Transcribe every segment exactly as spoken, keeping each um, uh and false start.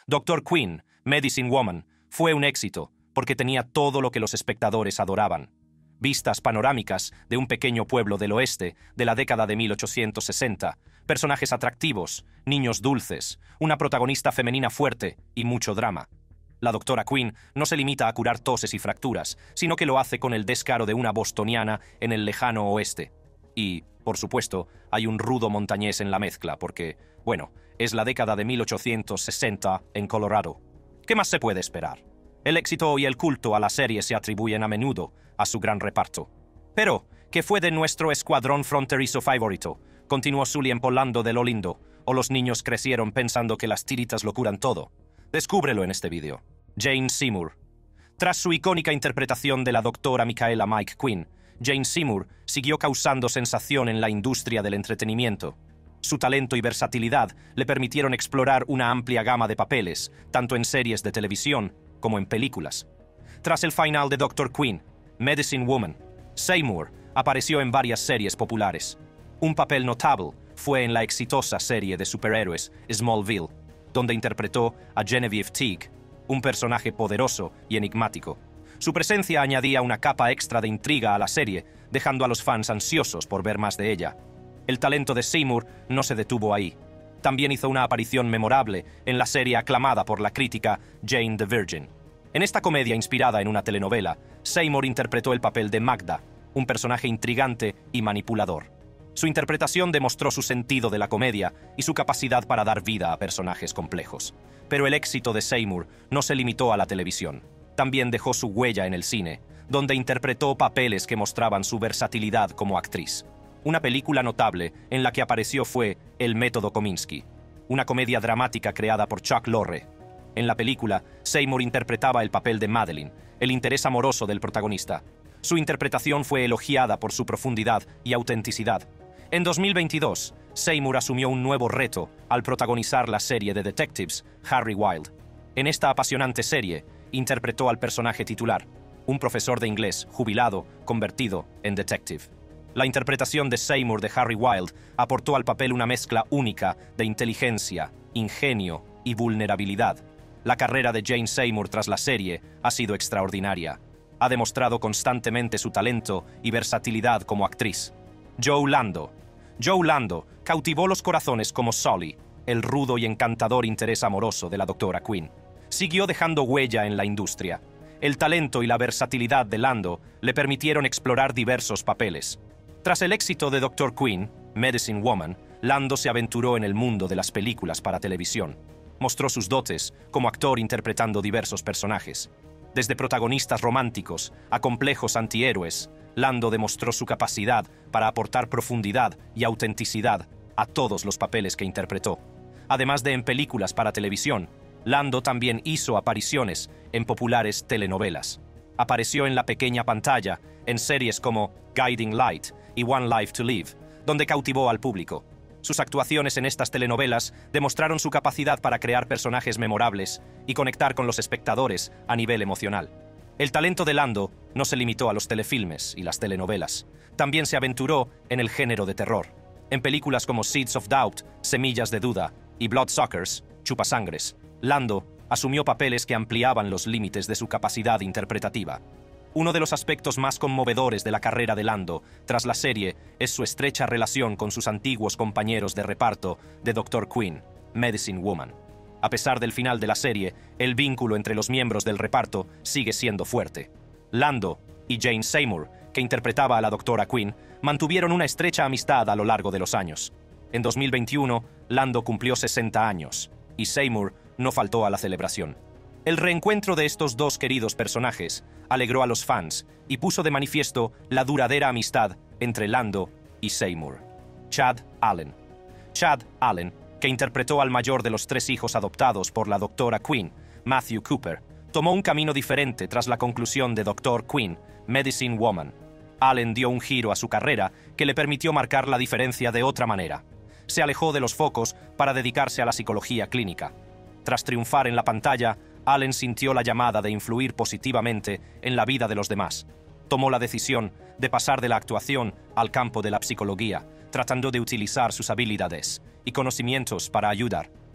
doctor Quinn, Medicine Woman, fue un éxito porque tenía todo lo que los espectadores adoraban. Vistas panorámicas de un pequeño pueblo del oeste de la década de mil ochocientos sesenta, personajes atractivos, niños dulces, una protagonista femenina fuerte y mucho drama. La doctora Quinn no se limita a curar toses y fracturas, sino que lo hace con el descaro de una bostoniana en el lejano oeste. Y, por supuesto, hay un rudo montañés en la mezcla porque, bueno, es la década de mil ochocientos sesenta en Colorado. ¿Qué más se puede esperar? El éxito y el culto a la serie se atribuyen a menudo a su gran reparto. Pero, ¿qué fue de nuestro escuadrón fronterizo favorito? ¿Continuó Sully empolando de lo lindo? ¿O los niños crecieron pensando que las tiritas lo curan todo? Descúbrelo en este vídeo. Jane Seymour. Tras su icónica interpretación de la doctora Michaela Mike Quinn, Jane Seymour siguió causando sensación en la industria del entretenimiento. Su talento y versatilidad le permitieron explorar una amplia gama de papeles, tanto en series de televisión como en películas. Tras el final de doctor Quinn, Medicine Woman, Seymour apareció en varias series populares. Un papel notable fue en la exitosa serie de superhéroes Smallville, donde interpretó a Genevieve Teague, un personaje poderoso y enigmático. Su presencia añadía una capa extra de intriga a la serie, dejando a los fans ansiosos por ver más de ella. El talento de Seymour no se detuvo ahí. También hizo una aparición memorable en la serie aclamada por la crítica Jane the Virgin. En esta comedia inspirada en una telenovela, Seymour interpretó el papel de Magda, un personaje intrigante y manipulador. Su interpretación demostró su sentido de la comedia y su capacidad para dar vida a personajes complejos. Pero el éxito de Seymour no se limitó a la televisión. También dejó su huella en el cine, donde interpretó papeles que mostraban su versatilidad como actriz. Una película notable en la que apareció fue El método Kominsky, una comedia dramática creada por Chuck Lorre. En la película, Seymour interpretaba el papel de Madeline, el interés amoroso del protagonista. Su interpretación fue elogiada por su profundidad y autenticidad. En dos mil veintidós, Seymour asumió un nuevo reto al protagonizar la serie de detectives Harry Wild. En esta apasionante serie, interpretó al personaje titular, un profesor de inglés jubilado convertido en detective. La interpretación de Seymour de Harry Wild aportó al papel una mezcla única de inteligencia, ingenio y vulnerabilidad. La carrera de Jane Seymour tras la serie ha sido extraordinaria. Ha demostrado constantemente su talento y versatilidad como actriz. Joe Lando. Joe Lando cautivó los corazones como Sully, el rudo y encantador interés amoroso de la doctora Quinn. Siguió dejando huella en la industria. El talento y la versatilidad de Lando le permitieron explorar diversos papeles. Tras el éxito de doctor Quinn, Medicine Woman, Lando se aventuró en el mundo de las películas para televisión. Mostró sus dotes como actor interpretando diversos personajes. Desde protagonistas románticos a complejos antihéroes, Lando demostró su capacidad para aportar profundidad y autenticidad a todos los papeles que interpretó. Además de en películas para televisión, Lando también hizo apariciones en populares telenovelas. Apareció en la pequeña pantalla en series como Guiding Light y One Life to Live, donde cautivó al público. Sus actuaciones en estas telenovelas demostraron su capacidad para crear personajes memorables y conectar con los espectadores a nivel emocional. El talento de Lando no se limitó a los telefilmes y las telenovelas. También se aventuró en el género de terror. En películas como Seeds of Doubt, Semillas de Duda y Bloodsuckers, Chupasangres, Lando asumió papeles que ampliaban los límites de su capacidad interpretativa. Uno de los aspectos más conmovedores de la carrera de Lando tras la serie es su estrecha relación con sus antiguos compañeros de reparto de doctor Quinn, Medicine Woman. A pesar del final de la serie, el vínculo entre los miembros del reparto sigue siendo fuerte. Lando y Jane Seymour, que interpretaba a la doctora Quinn, mantuvieron una estrecha amistad a lo largo de los años. En dos mil veintiuno, Lando cumplió sesenta años, y Seymour no faltó a la celebración. El reencuentro de estos dos queridos personajes alegró a los fans y puso de manifiesto la duradera amistad entre Lando y Seymour. Chad Allen. Chad Allen, que interpretó al mayor de los tres hijos adoptados por la doctora Quinn, Matthew Cooper, tomó un camino diferente tras la conclusión de doctor Quinn, Medicine Woman. Allen dio un giro a su carrera que le permitió marcar la diferencia de otra manera. Se alejó de los focos para dedicarse a la psicología clínica. Tras triunfar en la pantalla, Allen sintió la llamada de influir positivamente en la vida de los demás. Tomó la decisión de pasar de la actuación al campo de la psicología, tratando de utilizar sus habilidades y conocimientos para ayudar.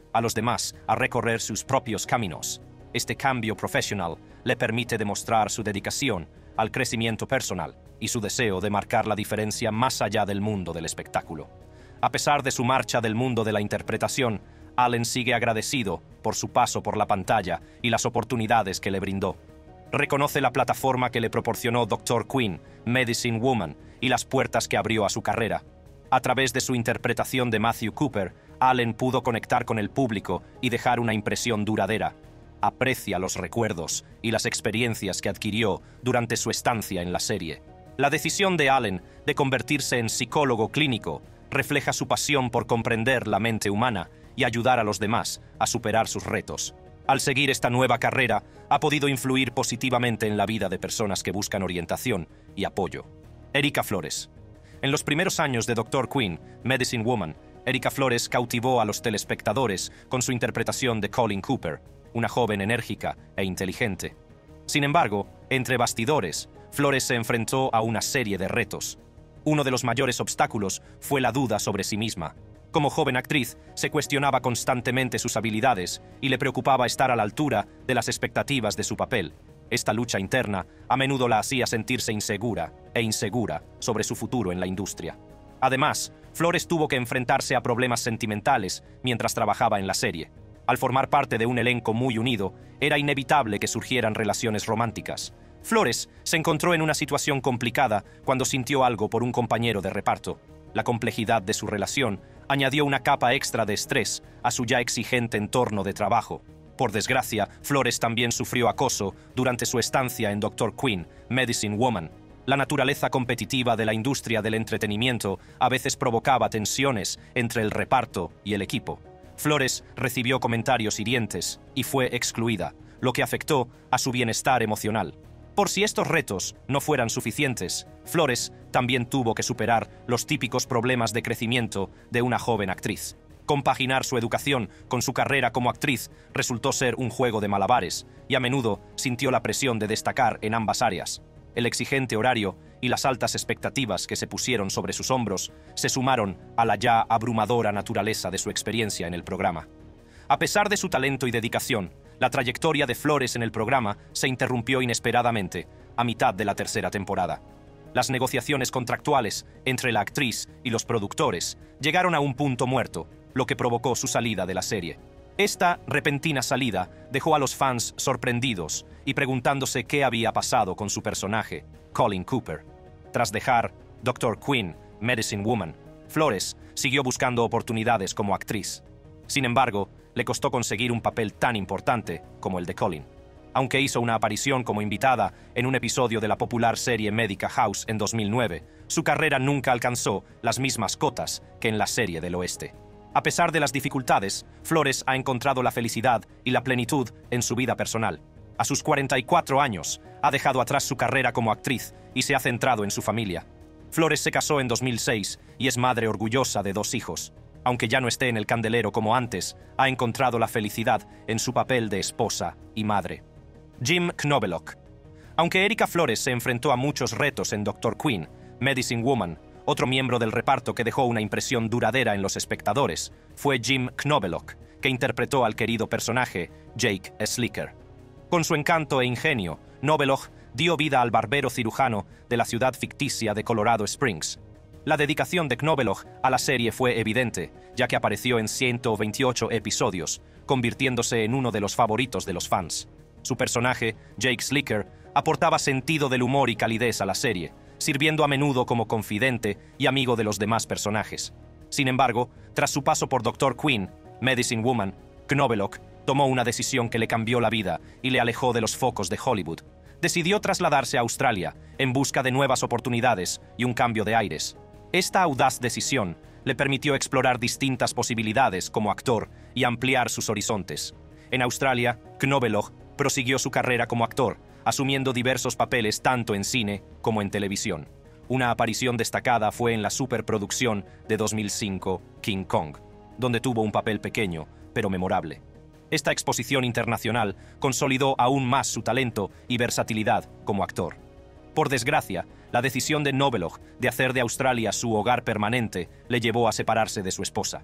a los demás a recorrer sus propios caminos. Este cambio profesional le permite demostrar su dedicación al crecimiento personal y su deseo de marcar la diferencia más allá del mundo del espectáculo. A pesar de su marcha del mundo de la interpretación, Allen sigue agradecido por su paso por la pantalla y las oportunidades que le brindó. Reconoce la plataforma que le proporcionó doctor Quinn, Medicine Woman, y las puertas que abrió a su carrera. A través de su interpretación de Matthew Cooper, Allen pudo conectar con el público y dejar una impresión duradera. Aprecia los recuerdos y las experiencias que adquirió durante su estancia en la serie. La decisión de Allen de convertirse en psicólogo clínico refleja su pasión por comprender la mente humana y ayudar a los demás a superar sus retos. Al seguir esta nueva carrera, ha podido influir positivamente en la vida de personas que buscan orientación y apoyo. Erika Flores. En los primeros años de doctor Quinn, Medicine Woman, Erika Flores cautivó a los telespectadores con su interpretación de Colleen Cooper, una joven enérgica e inteligente. Sin embargo, entre bastidores, Flores se enfrentó a una serie de retos. Uno de los mayores obstáculos fue la duda sobre sí misma. Como joven actriz, se cuestionaba constantemente sus habilidades y le preocupaba estar a la altura de las expectativas de su papel. Esta lucha interna a menudo la hacía sentirse insegura e insegura sobre su futuro en la industria. Además, Flores tuvo que enfrentarse a problemas sentimentales mientras trabajaba en la serie. Al formar parte de un elenco muy unido, era inevitable que surgieran relaciones románticas. Flores se encontró en una situación complicada cuando sintió algo por un compañero de reparto. La complejidad de su relación añadió una capa extra de estrés a su ya exigente entorno de trabajo. Por desgracia, Flores también sufrió acoso durante su estancia en doctor Quinn, Medicine Woman. La naturaleza competitiva de la industria del entretenimiento a veces provocaba tensiones entre el reparto y el equipo. Flores recibió comentarios hirientes y fue excluida, lo que afectó a su bienestar emocional. Por si estos retos no fueran suficientes, Flores también tuvo que superar los típicos problemas de crecimiento de una joven actriz. Compaginar su educación con su carrera como actriz resultó ser un juego de malabares, y a menudo sintió la presión de destacar en ambas áreas. El exigente horario y las altas expectativas que se pusieron sobre sus hombros se sumaron a la ya abrumadora naturaleza de su experiencia en el programa. A pesar de su talento y dedicación, la trayectoria de Flores en el programa se interrumpió inesperadamente a mitad de la tercera temporada. Las negociaciones contractuales entre la actriz y los productores llegaron a un punto muerto, lo que provocó su salida de la serie. Esta repentina salida dejó a los fans sorprendidos y preguntándose qué había pasado con su personaje, Colleen Cooper. Tras dejar doctor Quinn, Medicine Woman, Flores siguió buscando oportunidades como actriz. Sin embargo, le costó conseguir un papel tan importante como el de Colleen. Aunque hizo una aparición como invitada en un episodio de la popular serie médica House en dos mil nueve, su carrera nunca alcanzó las mismas cotas que en la serie del oeste. A pesar de las dificultades, Flores ha encontrado la felicidad y la plenitud en su vida personal. A sus cuarenta y cuatro años, ha dejado atrás su carrera como actriz y se ha centrado en su familia. Flores se casó en dos mil seis y es madre orgullosa de dos hijos. Aunque ya no esté en el candelero como antes, ha encontrado la felicidad en su papel de esposa y madre. Jim Knobeloch. Aunque Erika Flores se enfrentó a muchos retos en doctor Quinn, Medicine Woman, otro miembro del reparto que dejó una impresión duradera en los espectadores fue Jim Knobeloch, que interpretó al querido personaje Jake Slicker. Con su encanto e ingenio, Knobeloch dio vida al barbero cirujano de la ciudad ficticia de Colorado Springs. La dedicación de Knobeloch a la serie fue evidente, ya que apareció en ciento veintiocho episodios, convirtiéndose en uno de los favoritos de los fans. Su personaje, Jake Slicker, aportaba sentido del humor y calidez a la serie, sirviendo a menudo como confidente y amigo de los demás personajes. Sin embargo, tras su paso por doctor Quinn, Medicine Woman, Knobeloch tomó una decisión que le cambió la vida y le alejó de los focos de Hollywood. Decidió trasladarse a Australia en busca de nuevas oportunidades y un cambio de aires. Esta audaz decisión le permitió explorar distintas posibilidades como actor y ampliar sus horizontes. En Australia, Knobeloch prosiguió su carrera como actor, asumiendo diversos papeles tanto en cine como en televisión. Una aparición destacada fue en la superproducción de dos mil cinco, King Kong, donde tuvo un papel pequeño, pero memorable. Esta exposición internacional consolidó aún más su talento y versatilidad como actor. Por desgracia, la decisión de Knobeloch de hacer de Australia su hogar permanente le llevó a separarse de su esposa.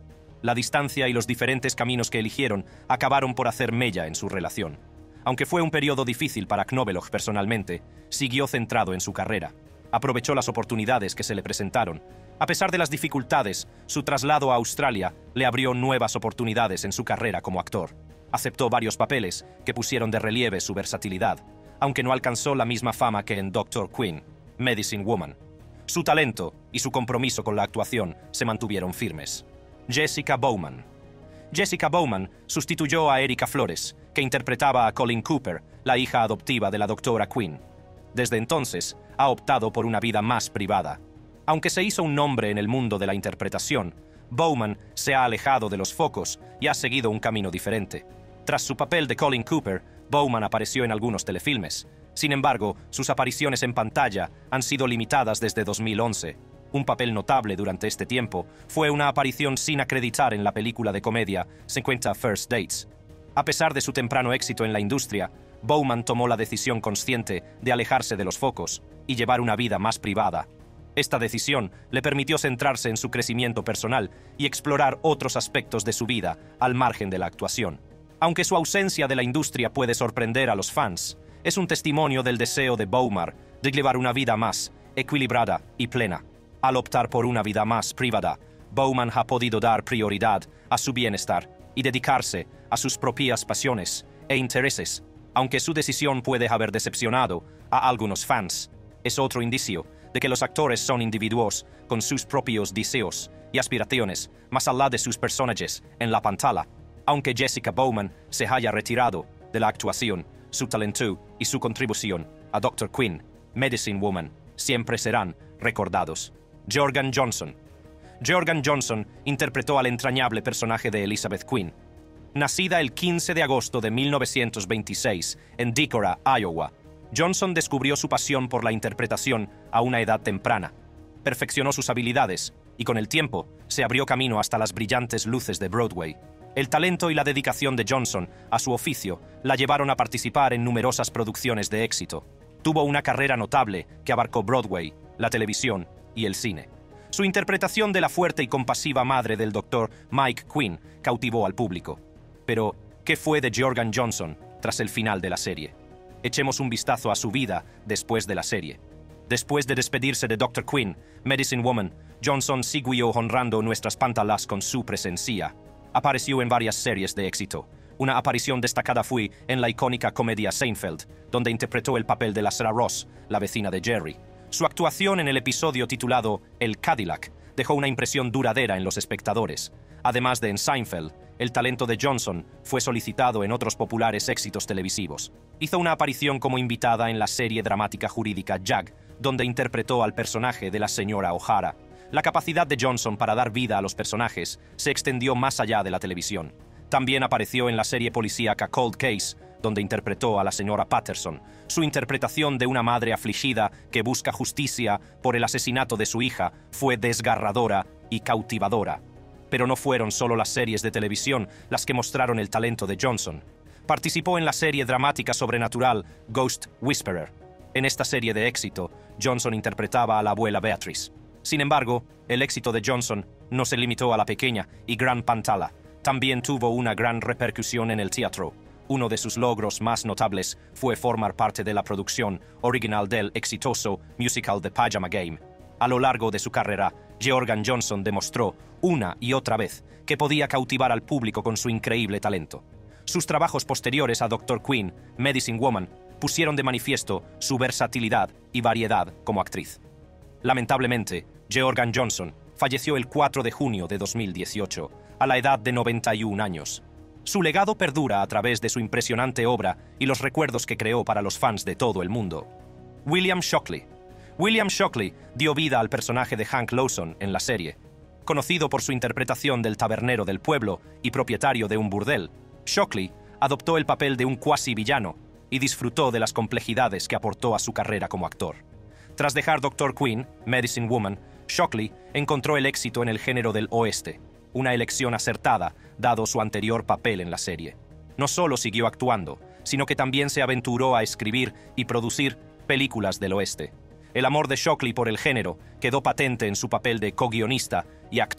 La distancia y los diferentes caminos que eligieron acabaron por hacer mella en su relación. Aunque fue un periodo difícil para Knobloch personalmente, siguió centrado en su carrera. Aprovechó las oportunidades que se le presentaron. A pesar de las dificultades, su traslado a Australia le abrió nuevas oportunidades en su carrera como actor. Aceptó varios papeles que pusieron de relieve su versatilidad, aunque no alcanzó la misma fama que en doctor Quinn, Medicine Woman. Su talento y su compromiso con la actuación se mantuvieron firmes. Jessica Bowman. Jessica Bowman sustituyó a Erika Flores, que interpretaba a Colleen Cooper, la hija adoptiva de la doctora Quinn. Desde entonces, ha optado por una vida más privada. Aunque se hizo un nombre en el mundo de la interpretación, Bowman se ha alejado de los focos y ha seguido un camino diferente. Tras su papel de Colleen Cooper, Bowman apareció en algunos telefilmes. Sin embargo, sus apariciones en pantalla han sido limitadas desde dos mil once. Un papel notable durante este tiempo fue una aparición sin acreditar en la película de comedia cincuenta First Dates. A pesar de su temprano éxito en la industria, Bowman tomó la decisión consciente de alejarse de los focos y llevar una vida más privada. Esta decisión le permitió centrarse en su crecimiento personal y explorar otros aspectos de su vida al margen de la actuación. Aunque su ausencia de la industria puede sorprender a los fans, es un testimonio del deseo de Bowman de llevar una vida más equilibrada y plena. Al optar por una vida más privada, Bowman ha podido dar prioridad a su bienestar y dedicarse a sus propias pasiones e intereses. Aunque su decisión puede haber decepcionado a algunos fans, es otro indicio de que los actores son individuos con sus propios deseos y aspiraciones más allá de sus personajes en la pantalla. Aunque Jessica Bowman se haya retirado de la actuación, su talento y su contribución a doctor Quinn, Medicine Woman, siempre serán recordados. Jorgan Johnson. Jorgan Johnson interpretó al entrañable personaje de Elizabeth Quinn. Nacida el quince de agosto de mil novecientos veintiséis en Decorah, Iowa, Johnson descubrió su pasión por la interpretación a una edad temprana. Perfeccionó sus habilidades y con el tiempo se abrió camino hasta las brillantes luces de Broadway. El talento y la dedicación de Johnson a su oficio la llevaron a participar en numerosas producciones de éxito. Tuvo una carrera notable que abarcó Broadway, la televisión y el cine. Su interpretación de la fuerte y compasiva madre del doctor Mike Quinn cautivó al público. Pero, ¿qué fue de Jorgan Johnson tras el final de la serie? Echemos un vistazo a su vida después de la serie. Después de despedirse de doctor Quinn, Medicine Woman, Johnson siguió honrando nuestras pantallas con su presencia. Apareció en varias series de éxito. Una aparición destacada fue en la icónica comedia Seinfeld, donde interpretó el papel de la Sarah Ross, la vecina de Jerry. Su actuación en el episodio titulado El Cadillac dejó una impresión duradera en los espectadores. Además de en Seinfeld, el talento de Johnson fue solicitado en otros populares éxitos televisivos. Hizo una aparición como invitada en la serie dramática jurídica Jag, donde interpretó al personaje de la señora O'Hara. La capacidad de Johnson para dar vida a los personajes se extendió más allá de la televisión. También apareció en la serie policíaca Cold Case, donde interpretó a la señora Patterson. Su interpretación de una madre afligida que busca justicia por el asesinato de su hija fue desgarradora y cautivadora. Pero no fueron solo las series de televisión las que mostraron el talento de Johnson. Participó en la serie dramática sobrenatural Ghost Whisperer. En esta serie de éxito, Johnson interpretaba a la abuela Beatrice. Sin embargo, el éxito de Johnson no se limitó a la pequeña y gran pantalla. También tuvo una gran repercusión en el teatro. Uno de sus logros más notables fue formar parte de la producción original del exitoso musical The Pajama Game. A lo largo de su carrera, Jorgan Johnson demostró una y otra vez que podía cautivar al público con su increíble talento. Sus trabajos posteriores a doctor Quinn, Medicine Woman, pusieron de manifiesto su versatilidad y variedad como actriz. Lamentablemente, Jorgan Johnson falleció el cuatro de junio de dos mil dieciocho, a la edad de noventa y un años. Su legado perdura a través de su impresionante obra y los recuerdos que creó para los fans de todo el mundo. William Shockley. William Shockley dio vida al personaje de Hank Lawson en la serie. Conocido por su interpretación del tabernero del pueblo y propietario de un burdel, Shockley adoptó el papel de un cuasi villano y disfrutó de las complejidades que aportó a su carrera como actor. Tras dejar doctor Quinn, Medicine Woman, Shockley encontró el éxito en el género del oeste, una elección acertada, dado su anterior papel en la serie. No solo siguió actuando, sino que también se aventuró a escribir y producir películas del oeste. El amor de Shockley por el género quedó patente en su papel de co-guionista y actor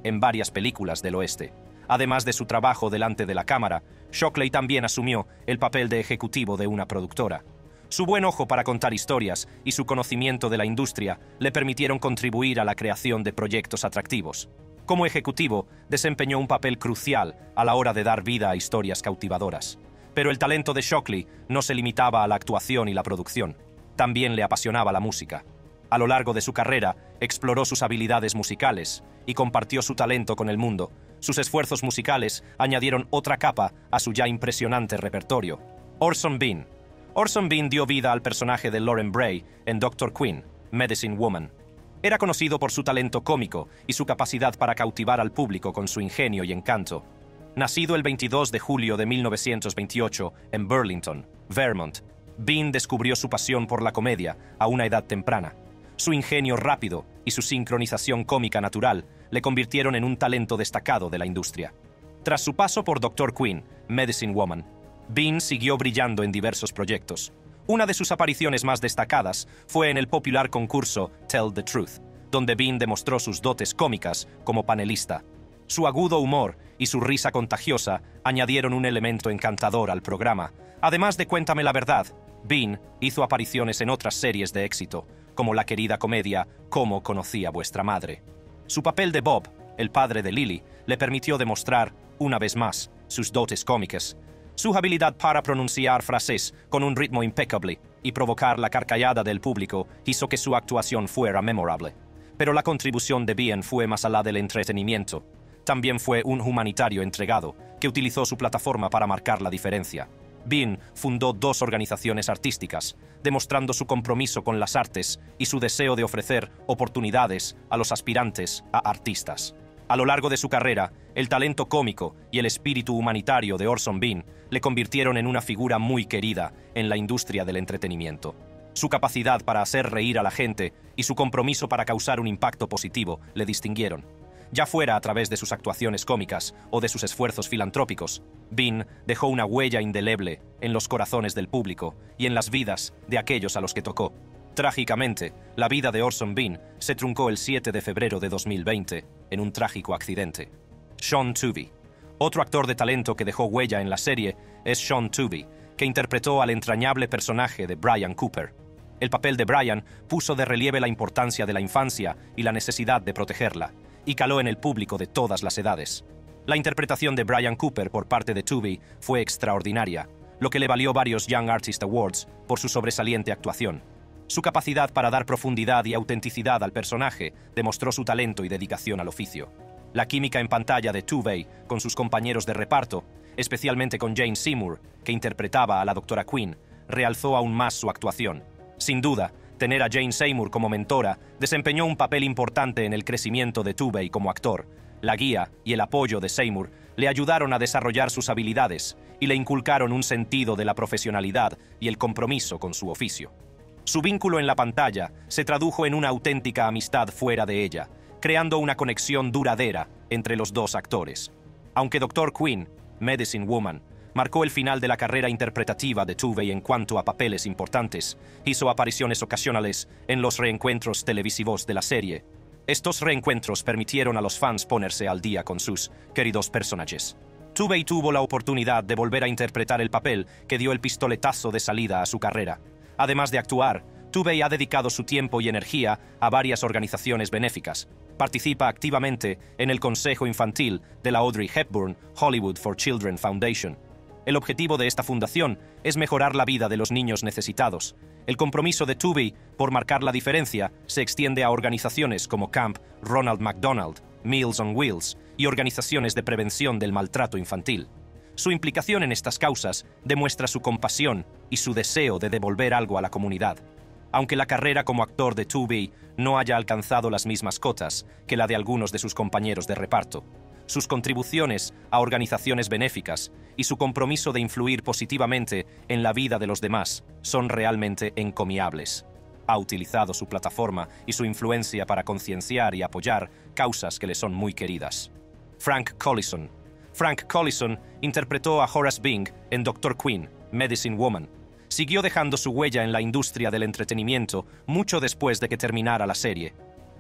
en varias películas del oeste. Además de su trabajo delante de la cámara, Shockley también asumió el papel de ejecutivo de una productora. Su buen ojo para contar historias y su conocimiento de la industria le permitieron contribuir a la creación de proyectos atractivos. Como ejecutivo, desempeñó un papel crucial a la hora de dar vida a historias cautivadoras. Pero el talento de Shockley no se limitaba a la actuación y la producción. También le apasionaba la música. A lo largo de su carrera, exploró sus habilidades musicales y compartió su talento con el mundo. Sus esfuerzos musicales añadieron otra capa a su ya impresionante repertorio. Orson Bean. Orson Bean dio vida al personaje de Lauren Bray en doctor Quinn, Medicine Woman. Era conocido por su talento cómico y su capacidad para cautivar al público con su ingenio y encanto. Nacido el veintidós de julio de mil novecientos veintiocho en Burlington, Vermont, Bean descubrió su pasión por la comedia a una edad temprana. Su ingenio rápido y su sincronización cómica natural le convirtieron en un talento destacado de la industria. Tras su paso por doctor Quinn, Medicine Woman, Bean siguió brillando en diversos proyectos. Una de sus apariciones más destacadas fue en el popular concurso Tell the Truth, donde Bean demostró sus dotes cómicas como panelista. Su agudo humor y su risa contagiosa añadieron un elemento encantador al programa. Además de Cuéntame la verdad, Bean hizo apariciones en otras series de éxito, como la querida comedia Cómo conocí a vuestra madre. Su papel de Bob, el padre de Lily, le permitió demostrar, una vez más, sus dotes cómicas. Su habilidad para pronunciar frases con un ritmo impecable y provocar la carcajada del público hizo que su actuación fuera memorable. Pero la contribución de Bean fue más allá del entretenimiento. También fue un humanitario entregado, que utilizó su plataforma para marcar la diferencia. Bean fundó dos organizaciones artísticas, demostrando su compromiso con las artes y su deseo de ofrecer oportunidades a los aspirantes a artistas. A lo largo de su carrera, el talento cómico y el espíritu humanitario de Orson Bean le convirtieron en una figura muy querida en la industria del entretenimiento. Su capacidad para hacer reír a la gente y su compromiso para causar un impacto positivo le distinguieron. Ya fuera a través de sus actuaciones cómicas o de sus esfuerzos filantrópicos, Bean dejó una huella indeleble en los corazones del público y en las vidas de aquellos a los que tocó. Trágicamente, la vida de Orson Bean se truncó el siete de febrero de dos mil veinte en un trágico accidente. Sean Tooby. Otro actor de talento que dejó huella en la serie es Sean Tooby, que interpretó al entrañable personaje de Brian Cooper. El papel de Brian puso de relieve la importancia de la infancia y la necesidad de protegerla, y caló en el público de todas las edades. La interpretación de Brian Cooper por parte de Tooby fue extraordinaria, lo que le valió varios Young Artist Awards por su sobresaliente actuación. Su capacidad para dar profundidad y autenticidad al personaje demostró su talento y dedicación al oficio. La química en pantalla de Tooby con sus compañeros de reparto, especialmente con Jane Seymour, que interpretaba a la doctora Quinn, realzó aún más su actuación. Sin duda, tener a Jane Seymour como mentora desempeñó un papel importante en el crecimiento de Tooby como actor. La guía y el apoyo de Seymour le ayudaron a desarrollar sus habilidades y le inculcaron un sentido de la profesionalidad y el compromiso con su oficio. Su vínculo en la pantalla se tradujo en una auténtica amistad fuera de ella, creando una conexión duradera entre los dos actores. Aunque doctor Quinn, Medicine Woman, marcó el final de la carrera interpretativa de Tooby en cuanto a papeles importantes, hizo apariciones ocasionales en los reencuentros televisivos de la serie. Estos reencuentros permitieron a los fans ponerse al día con sus queridos personajes. Tooby tuvo la oportunidad de volver a interpretar el papel que dio el pistoletazo de salida a su carrera. Además de actuar, Tooby ha dedicado su tiempo y energía a varias organizaciones benéficas. Participa activamente en el Consejo Infantil de la Audrey Hepburn Hollywood for Children Foundation. El objetivo de esta fundación es mejorar la vida de los niños necesitados. El compromiso de Tooby por marcar la diferencia se extiende a organizaciones como Camp Ronald McDonald, Meals on Wheels y organizaciones de prevención del maltrato infantil. Su implicación en estas causas demuestra su compasión y su deseo de devolver algo a la comunidad. Aunque la carrera como actor de Tooby no haya alcanzado las mismas cotas que la de algunos de sus compañeros de reparto, sus contribuciones a organizaciones benéficas y su compromiso de influir positivamente en la vida de los demás son realmente encomiables. Ha utilizado su plataforma y su influencia para concienciar y apoyar causas que le son muy queridas. Frank Collison. Frank Collison interpretó a Horace Bing en doctor Quinn, Medicine Woman. Siguió dejando su huella en la industria del entretenimiento mucho después de que terminara la serie.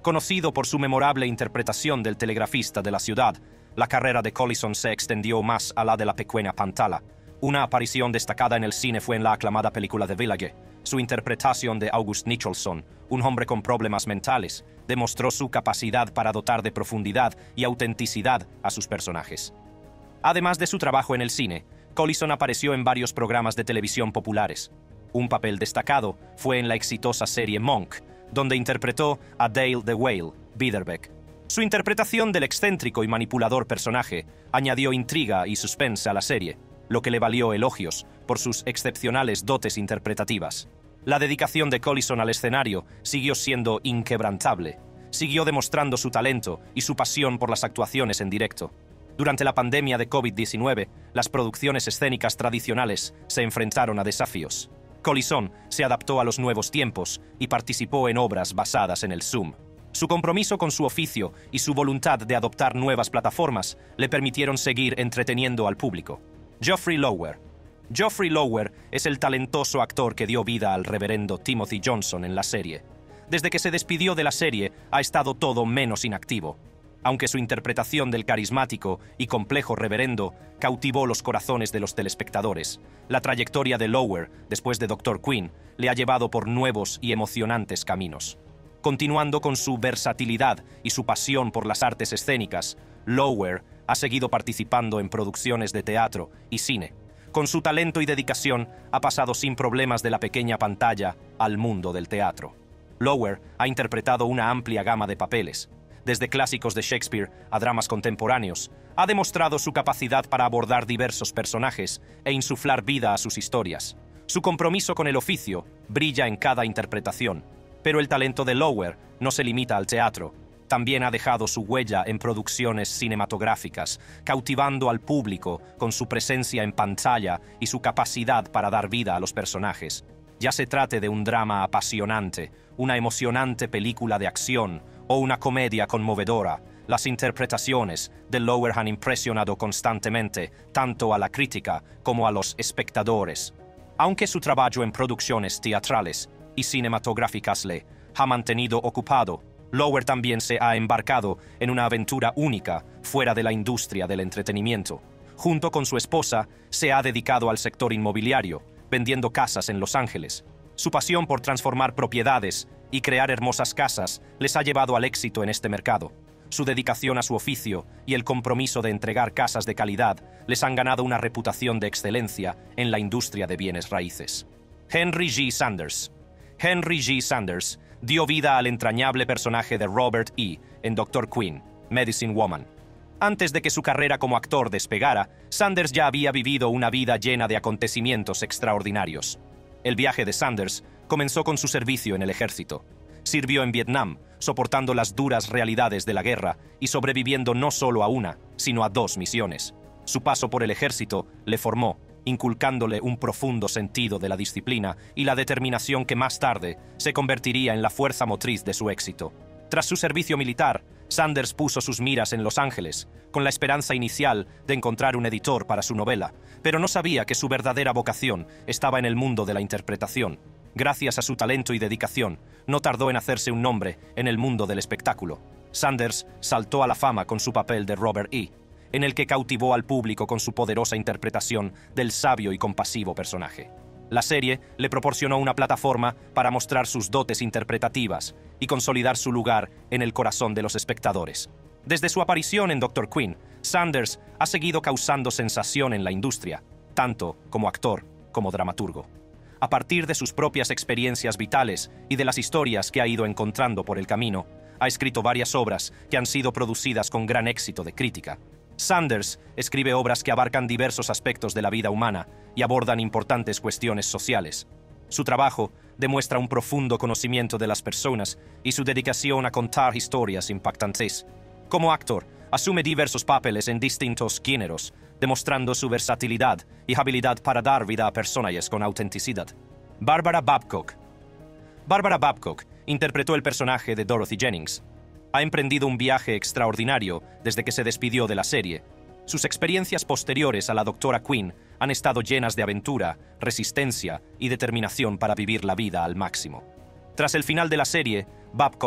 Conocido por su memorable interpretación del telegrafista de la ciudad, la carrera de Collison se extendió más a la de la pequeña pantalla. Una aparición destacada en el cine fue en la aclamada película The Village. Su interpretación de August Nicholson, un hombre con problemas mentales, demostró su capacidad para dotar de profundidad y autenticidad a sus personajes. Además de su trabajo en el cine, Collison apareció en varios programas de televisión populares. Un papel destacado fue en la exitosa serie Monk, donde interpretó a Dale the Whale, Biederbeck. Su interpretación del excéntrico y manipulador personaje añadió intriga y suspense a la serie, lo que le valió elogios por sus excepcionales dotes interpretativas. La dedicación de Collison al escenario siguió siendo inquebrantable. Siguió demostrando su talento y su pasión por las actuaciones en directo. Durante la pandemia de COVID diecinueve, las producciones escénicas tradicionales se enfrentaron a desafíos. Collison se adaptó a los nuevos tiempos y participó en obras basadas en el Zoom. Su compromiso con su oficio y su voluntad de adoptar nuevas plataformas le permitieron seguir entreteniendo al público. Geoffrey Lower. Geoffrey Lower es el talentoso actor que dio vida al reverendo Timothy Johnson en la serie. Desde que se despidió de la serie, ha estado todo menos inactivo. Aunque su interpretación del carismático y complejo reverendo cautivó los corazones de los telespectadores, la trayectoria de Lower, después de doctor Quinn, le ha llevado por nuevos y emocionantes caminos. Continuando con su versatilidad y su pasión por las artes escénicas, Lower ha seguido participando en producciones de teatro y cine. Con su talento y dedicación, ha pasado sin problemas de la pequeña pantalla al mundo del teatro. Lower ha interpretado una amplia gama de papeles. Desde clásicos de Shakespeare a dramas contemporáneos, ha demostrado su capacidad para abordar diversos personajes e insuflar vida a sus historias. Su compromiso con el oficio brilla en cada interpretación. Pero el talento de Lower no se limita al teatro. También ha dejado su huella en producciones cinematográficas, cautivando al público con su presencia en pantalla y su capacidad para dar vida a los personajes. Ya se trate de un drama apasionante, una emocionante película de acción o una comedia conmovedora, las interpretaciones de Lower han impresionado constantemente tanto a la crítica como a los espectadores. Aunque su trabajo en producciones teatrales y cinematográficas le ha mantenido ocupado, Lower también se ha embarcado en una aventura única fuera de la industria del entretenimiento. Junto con su esposa, se ha dedicado al sector inmobiliario, vendiendo casas en Los Ángeles. Su pasión por transformar propiedades y crear hermosas casas les ha llevado al éxito en este mercado. Su dedicación a su oficio y el compromiso de entregar casas de calidad les han ganado una reputación de excelencia en la industria de bienes raíces. Henry G. Sanders. Henry G. Sanders dio vida al entrañable personaje de Robert E. en doctor Quinn, Medicine Woman. Antes de que su carrera como actor despegara, Sanders ya había vivido una vida llena de acontecimientos extraordinarios. El viaje de Sanders comenzó con su servicio en el ejército. Sirvió en Vietnam, soportando las duras realidades de la guerra y sobreviviendo no solo a una, sino a dos misiones. Su paso por el ejército le formó, inculcándole un profundo sentido de la disciplina y la determinación que más tarde se convertiría en la fuerza motriz de su éxito. Tras su servicio militar, Sanders puso sus miras en Los Ángeles, con la esperanza inicial de encontrar un editor para su novela, pero no sabía que su verdadera vocación estaba en el mundo de la interpretación. Gracias a su talento y dedicación, no tardó en hacerse un nombre en el mundo del espectáculo. Sanders saltó a la fama con su papel de Robert E., en el que cautivó al público con su poderosa interpretación del sabio y compasivo personaje. La serie le proporcionó una plataforma para mostrar sus dotes interpretativas y consolidar su lugar en el corazón de los espectadores. Desde su aparición en doctor Quinn, Sanders ha seguido causando sensación en la industria, tanto como actor como dramaturgo. A partir de sus propias experiencias vitales y de las historias que ha ido encontrando por el camino, ha escrito varias obras que han sido producidas con gran éxito de crítica. Sanders escribe obras que abarcan diversos aspectos de la vida humana y abordan importantes cuestiones sociales. Su trabajo demuestra un profundo conocimiento de las personas y su dedicación a contar historias impactantes. Como actor, asume diversos papeles en distintos géneros, demostrando su versatilidad y habilidad para dar vida a personajes con autenticidad. Barbara Babcock. Barbara Babcock interpretó el personaje de Dorothy Jennings. Ha emprendido un viaje extraordinario desde que se despidió de la serie. Sus experiencias posteriores a la doctora Quinn han estado llenas de aventura, resistencia y determinación para vivir la vida al máximo. Tras el final de la serie, Babcock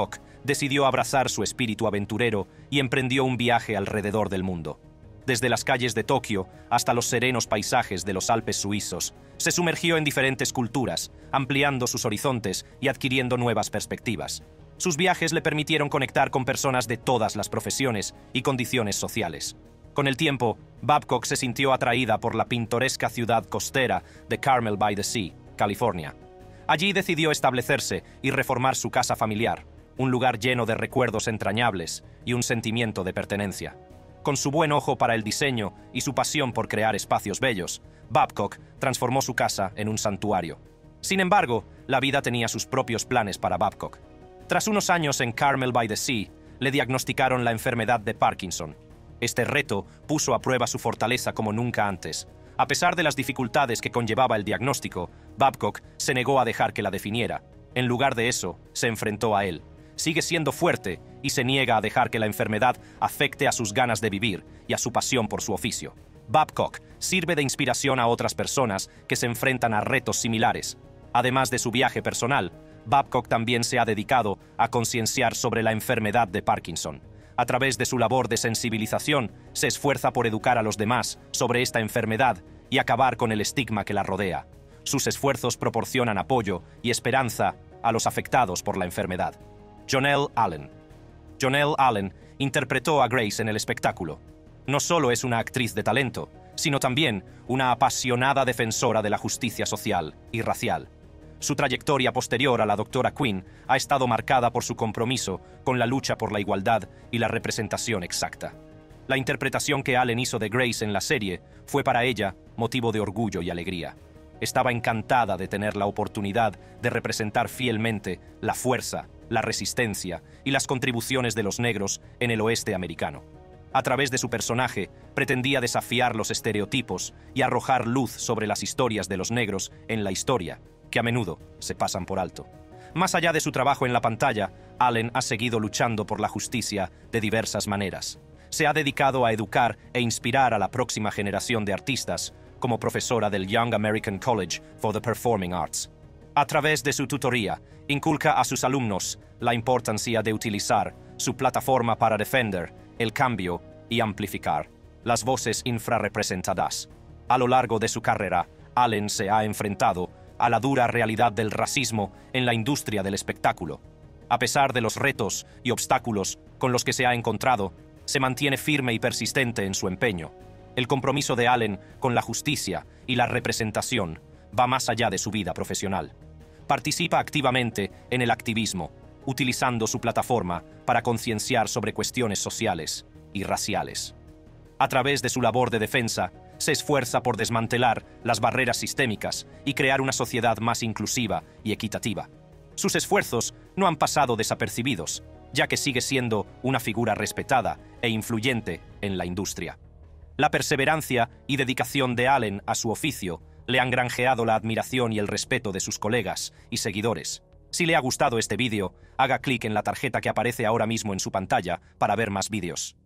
decidió abrazar su espíritu aventurero y emprendió un viaje alrededor del mundo. Desde las calles de Tokio hasta los serenos paisajes de los Alpes suizos, se sumergió en diferentes culturas, ampliando sus horizontes y adquiriendo nuevas perspectivas. Sus viajes le permitieron conectar con personas de todas las profesiones y condiciones sociales. Con el tiempo, Babcock se sintió atraída por la pintoresca ciudad costera de Carmel by the Sea, California. Allí decidió establecerse y reformar su casa familiar, un lugar lleno de recuerdos entrañables y un sentimiento de pertenencia. Con su buen ojo para el diseño y su pasión por crear espacios bellos, Babcock transformó su casa en un santuario. Sin embargo, la vida tenía sus propios planes para Babcock. Tras unos años en Carmel by the Sea, le diagnosticaron la enfermedad de Parkinson. Este reto puso a prueba su fortaleza como nunca antes. A pesar de las dificultades que conllevaba el diagnóstico, Babcock se negó a dejar que la definiera. En lugar de eso, se enfrentó a él. Sigue siendo fuerte y se niega a dejar que la enfermedad afecte a sus ganas de vivir y a su pasión por su oficio. Babcock sirve de inspiración a otras personas que se enfrentan a retos similares. Además de su viaje personal, Babcock también se ha dedicado a concienciar sobre la enfermedad de Parkinson. A través de su labor de sensibilización, se esfuerza por educar a los demás sobre esta enfermedad y acabar con el estigma que la rodea. Sus esfuerzos proporcionan apoyo y esperanza a los afectados por la enfermedad. Jonelle Allen. Jonelle Allen interpretó a Grace en el espectáculo. No solo es una actriz de talento, sino también una apasionada defensora de la justicia social y racial. Su trayectoria posterior a la doctora Quinn ha estado marcada por su compromiso con la lucha por la igualdad y la representación exacta. La interpretación que Allen hizo de Grace en la serie fue para ella motivo de orgullo y alegría. Estaba encantada de tener la oportunidad de representar fielmente la fuerza, la resistencia y las contribuciones de los negros en el oeste americano. A través de su personaje, pretendía desafiar los estereotipos y arrojar luz sobre las historias de los negros en la historia, que a menudo se pasan por alto. Más allá de su trabajo en la pantalla, Allen ha seguido luchando por la justicia de diversas maneras. Se ha dedicado a educar e inspirar a la próxima generación de artistas, como profesora del Young American College for the Performing Arts. A través de su tutoría, inculca a sus alumnos la importancia de utilizar su plataforma para defender el cambio y amplificar las voces infrarrepresentadas. A lo largo de su carrera, Allen se ha enfrentado a la dura realidad del racismo en la industria del espectáculo. A pesar de los retos y obstáculos con los que se ha encontrado, se mantiene firme y persistente en su empeño. El compromiso de Allen con la justicia y la representación va más allá de su vida profesional. Participa activamente en el activismo, utilizando su plataforma para concienciar sobre cuestiones sociales y raciales. A través de su labor de defensa, se esfuerza por desmantelar las barreras sistémicas y crear una sociedad más inclusiva y equitativa. Sus esfuerzos no han pasado desapercibidos, ya que sigue siendo una figura respetada e influyente en la industria. La perseverancia y dedicación de Allen a su oficio le han granjeado la admiración y el respeto de sus colegas y seguidores. Si le ha gustado este vídeo, haga clic en la tarjeta que aparece ahora mismo en su pantalla para ver más vídeos.